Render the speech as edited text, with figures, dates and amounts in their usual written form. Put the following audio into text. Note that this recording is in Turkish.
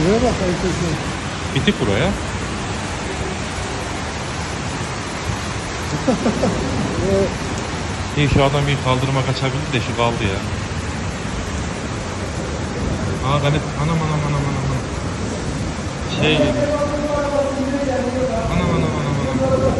Şuraya bak arkadaşlar. Bitik buraya. İyi şu adam bir kaldırıma kaçabildi de şu kaldı ya. Aa Ganet anam anam anam anam anam. Şey anam anam anam anam.